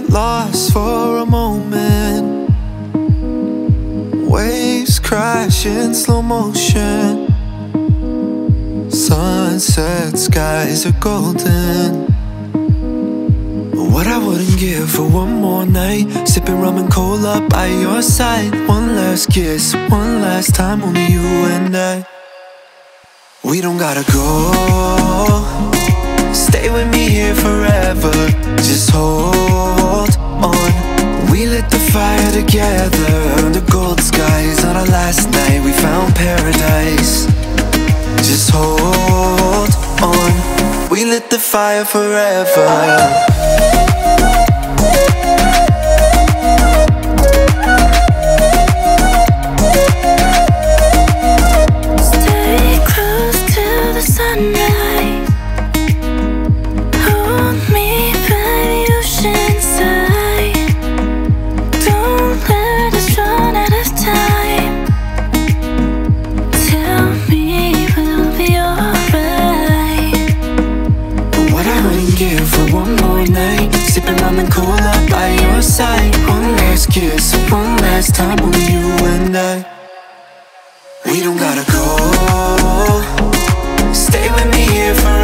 lost for a moment. Waves crash in slow motion. Sunset skies are golden. What I wouldn't give for one more night, sipping rum and cola by your side. One last kiss, one last time, only you and I. We don't gotta go, stay with me here forever. Just hold on. We lit the fire together under gold skies. On our last night we found paradise. Just hold on. We lit the fire forever. Kiss one last time, only you and I. We don't gotta go, stay with me here forever.